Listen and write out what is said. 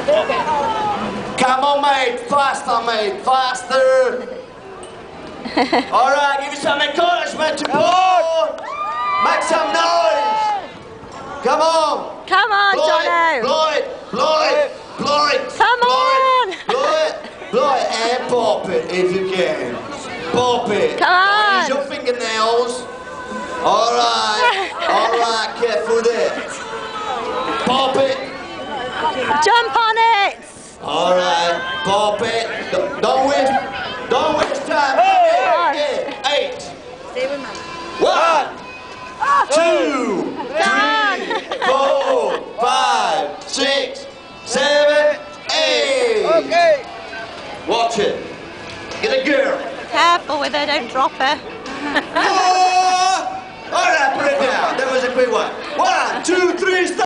Come on, mate. Faster, mate. Faster. All right, give you some encouragement to pull. Make some noise. Come on. Come on, Jono. Blow it. Blow it. Blow it. Come on. Blow it. Blow it and pop it if you can. Pop it. Come on. Use your fingernails. All right, careful there. Pop it. Jump on it. All right, pop it. Don't waste time. Come on. 8. 1, 2, 3, 4, 5, 6, 7, 8. Okay. Watch it. Get a girl. Careful with her, don't drop her. Oh! All right, put it down. That was a quick one.